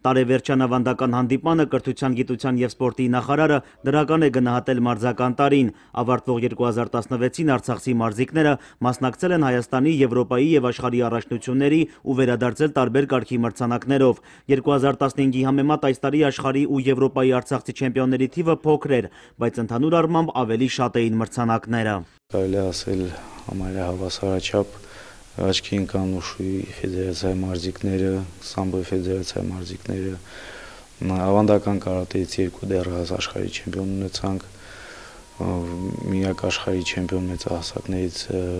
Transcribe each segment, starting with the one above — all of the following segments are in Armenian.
Տարեվերջան ավանդական հանդիպանը կրթության, գիտության և սպորտի նախարարը դրական է գնահատել մարզական տարին։ Ավարտվող 2016-ին արցախցի մարզիկները մասնակցել են Հայաստանի, Եվրոպայի և աշխարհի առաջնությունների ու վերադարձել տարբեր կարգի մրցանակներով։ 2015-ի համեմատ այս տարի աշխարհի ու Եվրոպայի արցախցի չեմպիոնների թիվը փոքր էր, բայց ընդհանուր առմամբ ավելի շատ էին մրցանակները։ Կարելի է ասել համարյա հավասարաչափ աչքի ընկան ուշուի ֆեդերացիայի մարզիկները, սամբոյի ֆեդերացիայի մարզիկները, ավանդական կարատեից 2 դեռահաս աշխարհի չեմպիոն ունեցանք, միակ աշխարհի չեմպիոն մեծահասակներից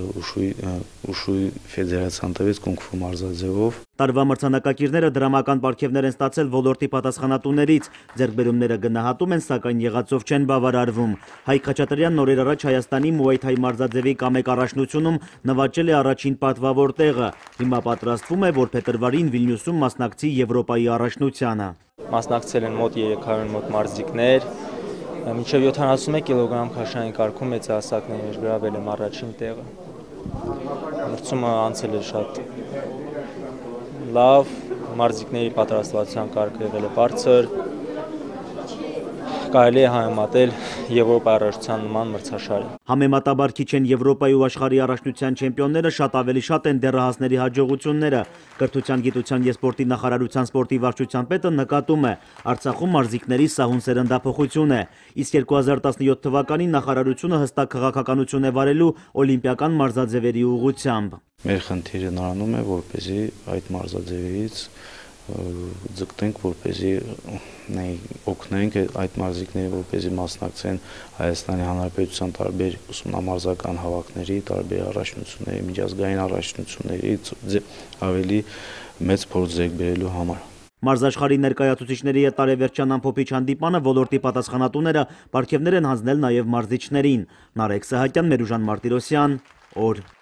ուշուի ֆեդերացիան տվեց կունգ-ֆու մարզաձևով։ Տարվա մրցանակակիրները դրամական պարգևներ են ստացել ոլորտի պատասխանատուներից, ձեռքբերումները գնահատում են, սակայն եղածով չեն բավարարվում։ Հայկ Խաչատրյանն օրեր առաջ Հայաստանի Մուայ Թայ մարզաձևի կամեկ առաջնությունում նվաճել է առաջին պատվավոր տեղը։ Հիմա պատրաստվում է, որ փետրվարին Վիլնյուսում մասնակցի Եվրոպայի առաջնությանը։ Մասնակցել են մոտ 300 մոտ մարզիկներ, մինչև 71 կիլոգրամ քաշային կարգում մեծահասակներ գրավել եմ առաջին տեղը։ Մրցումը անցել է շատ լավ, մարզիկների պատրաստվածության կարգը եղել է բարձր, կարելի է համեմատել Եվրոպայի առաջնության նման մրցաշարի։ Համեմատաբար քիչ են Եվրոպայի ու աշխարհի առաջնության չեմպիոնները, շատ ավելի շատ են դեռահասների հաջողությունները։ Կրթության, գիտության և սպորտի նախարարության սպորտի վարչության պետը նկատում է, Արցախում մարզիկների սահուն սերնդափոխություն է, իսկ 2017 թվականին նախարարությունը հստակ քաղաքականություն է վարելու օլիմպիական մարզաձևերի ուղղությամբ։ Մեր խնդիրը նրանում է, որպեսզի այդ մարզաձևերից ձգտենք, որպեսզի օգնենք այդ մարզիկների, որպեսզի մասնակցեն Հայաստանի Հանրապետության տարբեր ուսումնամարզական հավաքների, տարբեր առաջնությունների, միջազգային առաջնությունների ավելի մեծ փորձ ձեռք բերելու համար։ Մարզաշխարհի ներկայացուցիչների հետ տարեվերջյան ամփոփիչ հանդիպանը ոլորտի պատասխանատուները պարգևներ են հանձնել նաև մարզիչներին։ Նարեկ Սահակյան, Մերուժան Մարտիրոսյան, օր։